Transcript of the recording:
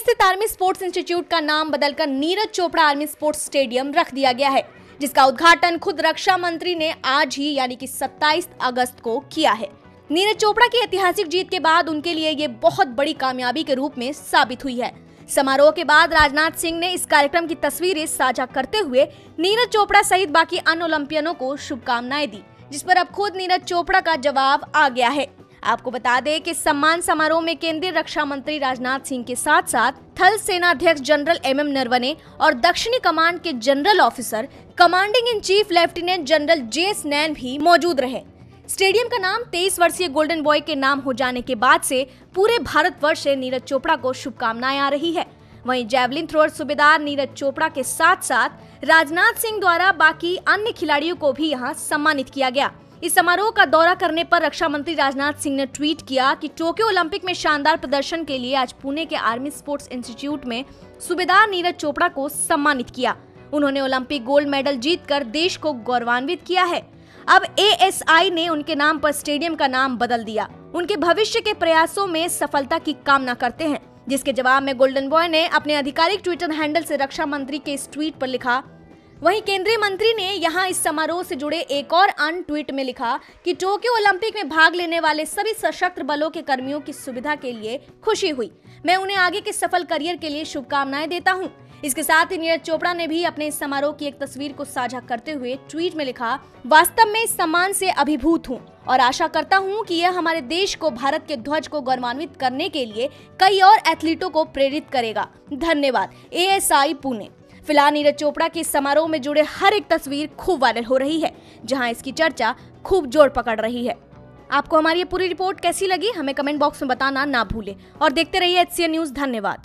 स्थित army sports institute का नाम बदलकर Neeraj Chopra army sports stadium रख दिया गया है, जिसका उद्घाटन खुद रक्षा मंत्री ने आज ही यानी कि 27 अगस्त को किया है। नीरज चोपड़ा की ऐतिहासिक जीत के बाद उनके लिए ये बहुत बड़ी कामयाबी के रूप में साबित हुई है। समारोह के बाद राजनाथ सिंह ने इस कार्यक्रम की तस्वीरें साझा करते हुए नीरज चोपड़ा सहित बाकी अन्य ओलंपियनों को शुभकामनाएं दी, जिस पर अब खुद नीरज चोपड़ा का जवाब आ गया है। आपको बता दें कि सम्मान समारोह में केंद्रीय रक्षा मंत्री राजनाथ सिंह के साथ साथ थल सेनाध्यक्ष जनरल MM नरवणे और दक्षिणी कमांड के general officer commanding in chief lieutenant general JS Nain भी मौजूद रहे। स्टेडियम का नाम 23 वर्षीय गोल्डन बॉय के नाम हो जाने के बाद से पूरे भारतवर्ष से नीरज चोपड़ा को शुभकामनाएं आ रही है। वहीं जैवलिन थ्रोअर सूबेदार नीरज चोपड़ा के साथ साथ राजनाथ सिंह द्वारा बाकी अन्य खिलाड़ियों को भी यहां सम्मानित किया गया। इस समारोह का दौरा करने पर रक्षा मंत्री राजनाथ सिंह ने ट्वीट किया कि टोक्यो ओलंपिक में शानदार प्रदर्शन के लिए आज पुणे के आर्मी स्पोर्ट्स इंस्टीट्यूट में सूबेदार नीरज चोपड़ा को सम्मानित किया। उन्होंने ओलंपिक गोल्ड मेडल जीतकर देश को गौरवान्वित किया है। अब ASI ने उनके नाम पर स्टेडियम का नाम बदल दिया। उनके भविष्य के प्रयासों में सफलता की कामना करते हैं, जिसके जवाब में गोल्डन बॉय ने अपने आधिकारिक ट्विटर हैंडल से रक्षा मंत्री के इस ट्वीट पर लिखा। वहीं केंद्रीय मंत्री ने यहां इस समारोह से जुड़े एक और अन्य ट्वीट में लिखा कि टोक्यो ओलंपिक में भाग लेने वाले सभी सशस्त्र बलों के कर्मियों की सुविधा के लिए खुशी हुई। मैं उन्हें आगे के सफल करियर के लिए शुभकामनाएं देता हूं। इसके साथ ही नीरज चोपड़ा ने भी अपने इस समारोह की एक तस्वीर को साझा करते हुए ट्वीट में लिखा, वास्तव में इस सम्मान से अभिभूत हूं और आशा करता हूं कि यह हमारे देश को भारत के ध्वज को गौरवान्वित करने के लिए कई और एथलीटों को प्रेरित करेगा। धन्यवाद। ASI पुणे। फिलहाल नीरज चोपड़ा के समारोह में जुड़े हर एक तस्वीर खूब वायरल हो रही है, जहां इसकी चर्चा खूब जोर पकड़ रही है। आपको हमारी ये पूरी रिपोर्ट कैसी लगी, हमें कमेंट बॉक्स में बताना ना भूलें और देखते रहिए HCN न्यूज़। धन्यवाद।